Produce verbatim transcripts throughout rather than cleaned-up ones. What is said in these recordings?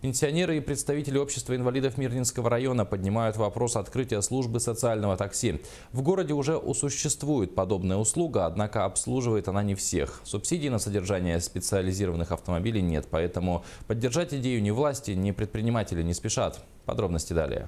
Пенсионеры и представители общества инвалидов Мирнинского района поднимают вопрос открытия службы социального такси. В городе уже существует подобная услуга, однако обслуживает она не всех. Субсидий на содержание специализированных автомобилей нет, поэтому поддержать идею ни власти, ни предприниматели не спешат. Подробности далее.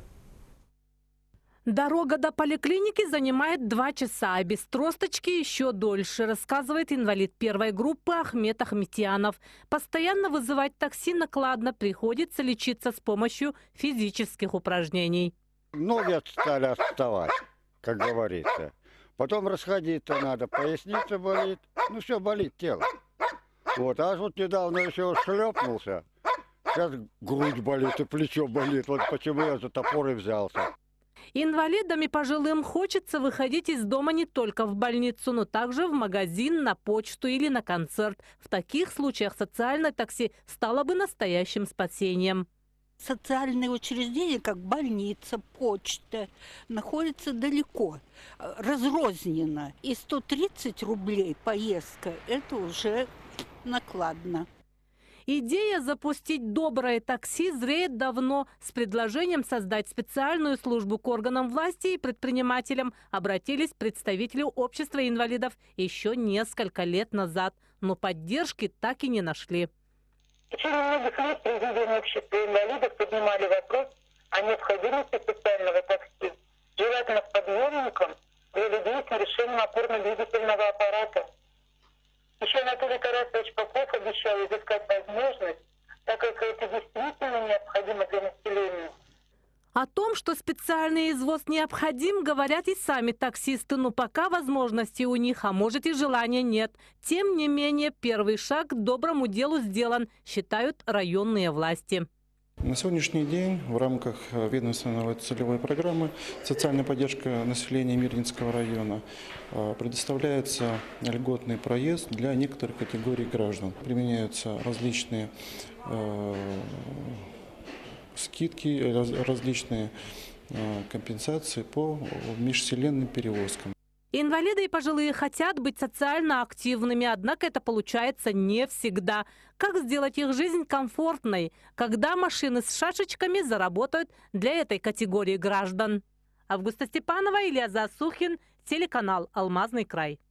Дорога до поликлиники занимает два часа, а без тросточки еще дольше, рассказывает инвалид первой группы Ахмед Ахметьянов. Постоянно вызывать такси накладно, приходится лечиться с помощью физических упражнений. Ноги стали отставать, как говорится. Потом расходиться надо, поясница болит, ну все болит тело. Вот, а вот недавно еще шлепнулся, сейчас грудь болит и плечо болит, вот почему я за топор и взялся. Инвалидам и пожилым хочется выходить из дома не только в больницу, но также в магазин, на почту или на концерт. В таких случаях социальное такси стало бы настоящим спасением. Социальные учреждения, как больница, почта, находятся далеко, разрозненно. И сто тридцать рублей поездка – это уже накладно. Идея запустить доброе такси зреет давно. С предложением создать специальную службу к органам власти и предпринимателям обратились представители общества инвалидов еще несколько лет назад. Но поддержки так и не нашли. В течение многих лет президиум общества инвалидов поднимали вопрос о необходимости специального такси, желательно с подъемником для людей с нарушением опорно-двигательного аппарата. Еще Анатолий Тарасович Попов обещал изыскать возможность, так как это действительно необходимо для населения. О том, что специальный извоз необходим, говорят и сами таксисты, но пока возможностей у них, а может и желания нет. Тем не менее, первый шаг к доброму делу сделан, считают районные власти. На сегодняшний день в рамках ведомственной целевой программы «Социальная поддержка населения Мирнинского района» предоставляется льготный проезд для некоторых категорий граждан. Применяются различные э, скидки, раз, различные э, компенсации по межселенным перевозкам. Инвалиды и пожилые хотят быть социально активными, однако это получается не всегда. Как сделать их жизнь комфортной, когда машины с шашечками заработают для этой категории граждан? Августа Степанова, Илья Засухин, телеканал «Алмазный край».